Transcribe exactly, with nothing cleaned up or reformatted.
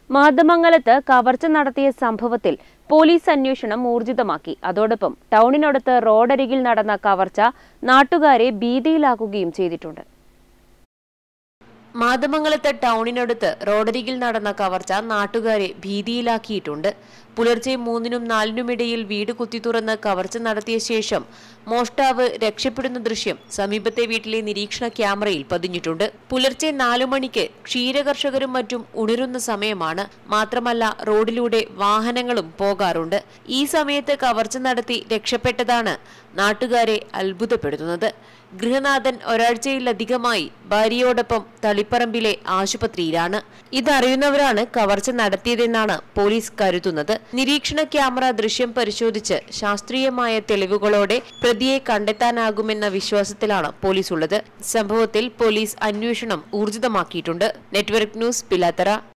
മാതമംഗലത്ത് കവർച്ച നടത്തിയ സംഭവത്തിൽ പോലീസ് അന്വേഷണം ഊർജിതമാക്കി. അതോടൊപ്പം ടൗണിനടുത്ത് റോഡരികിൽ നടന്ന കവർച്ച നാട്ടുകാരെ ഭീതിയിലാക്കുകയും ചെയ്തിട്ടുണ്ട്. മാതമംഗലത്ത് ടൗണിനടുത്ത് റോഡരികിൽ നടന്ന കവർച്ച നാട്ടുകാരെ ഭീതിയിലാക്കിയിട്ടുണ്ട്. പുലർച്ചെ മൂന്നിനും നാലിനുമിടയിൽ വീട് കുത്തിത്തുറന്ന് കവർച്ച നടത്തിയ ശേഷം മോഷ്ടാവ് രക്ഷപ്പെടുന്ന ദൃശ്യം സമീപത്തെ വീട്ടിലെ നിരീക്ഷണ ക്യാമറയിൽ പതിഞ്ഞിട്ടുണ്ട്. പുലർച്ചെ നാലു മണിക്ക് ക്ഷീരകർഷകരും മറ്റും ഉണരുന്ന സമയമാണ്. മാത്രമല്ല റോഡിലൂടെ വാഹനങ്ങളും പോകാറുണ്ട്. ഈ സമയത്ത് കവർച്ച നടത്തി രക്ഷപ്പെട്ടതാണ് നാട്ടുകാരെ അത്ഭുതപ്പെടുത്തുന്നത്. ഗൃഹനാഥൻ ഒരാഴ്ചയിലധികമായി ഭാര്യയോടൊപ്പം തളിപ്പറമ്പിലെ ആശുപത്രിയിലാണ്. ഇതറിയുന്നവരാണ് കവർച്ച നടത്തിയതെന്നാണ് പോലീസ് കരുതുന്നത്. നിരീക്ഷണ ക്യാമറ ദൃശ്യം പരിശോധിച്ച് ശാസ്ത്രീയമായ തെളിവുകളോടെ പ്രതിയെ കണ്ടെത്താനാകുമെന്ന വിശ്വാസത്തിലാണ് പോലീസ് ഉള്ളത്. സംഭവത്തിൽ പോലീസ് അന്വേഷണം ഊർജിതമാക്കിയിട്ടുണ്ട്. Network news, Pilathara.